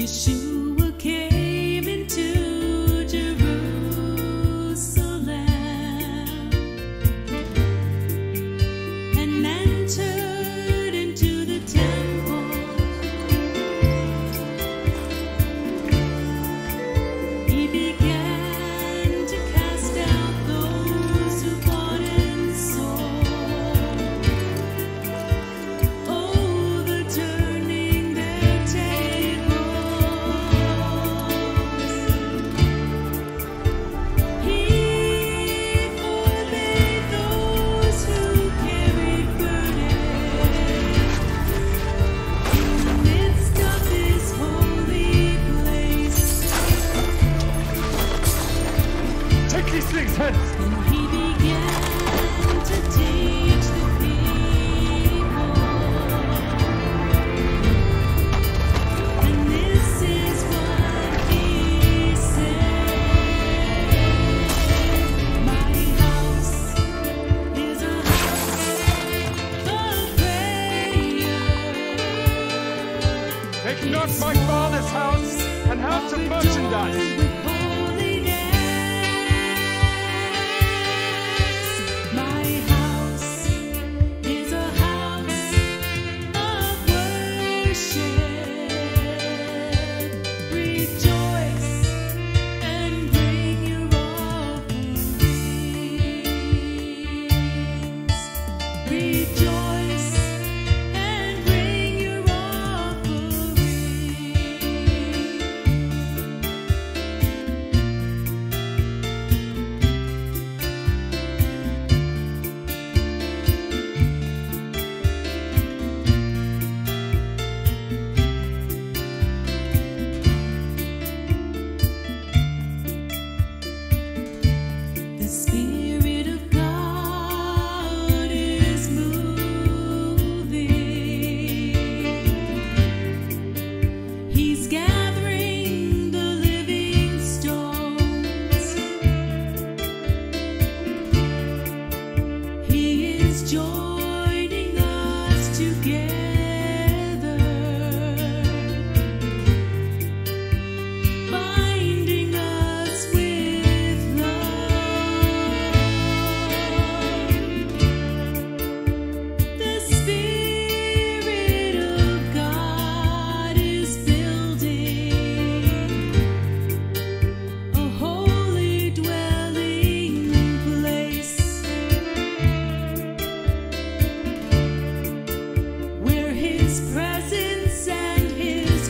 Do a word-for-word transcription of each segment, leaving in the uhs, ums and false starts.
Yeshua came into Jerusalem and entered into the temple. He began to cast out those who bought and sold, overturning their tables. He forbade those who carried burdens in the midst of this holy place. Take these things hence! And he began to teach the people. And this is what he said: my house is a house of prayer. Make not my father's house an house of merchandise. With holiness, my house is a house of worship. Rejoice and bring your offerings. Rejoice and bring your offerings. The Spirit of God is moving. He's gathering the living stones. He is joining us together, binding us with love. The Spirit of God is building a holy dwelling place, where His presence and His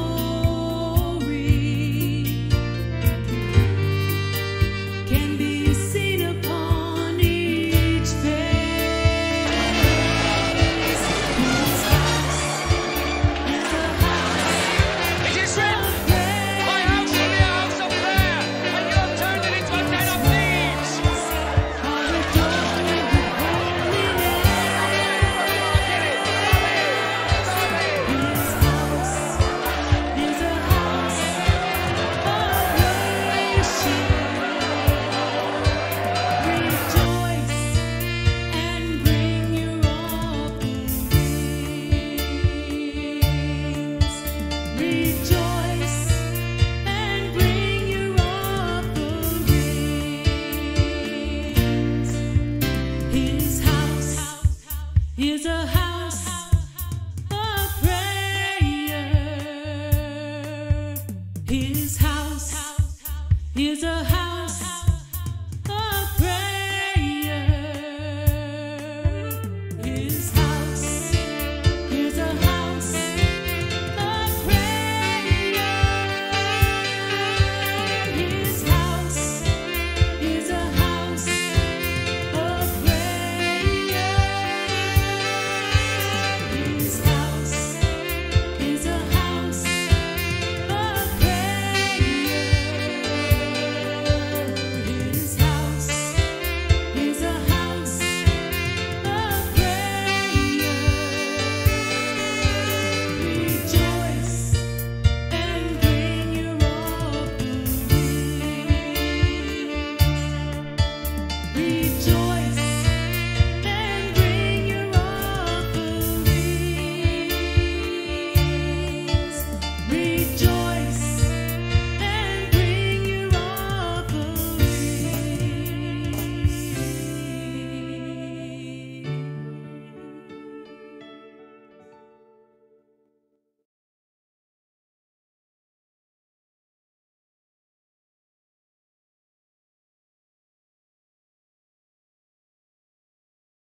glory can be seen upon each face. His house is a house It is of written, my house will be a house of prayer, and you have turned it into a den of thieves. are adorned with holiness. His house is a house of worship. Rejoice and bring your offerings. Rejoice and bring your offerings. His house is a house of prayer. His house is a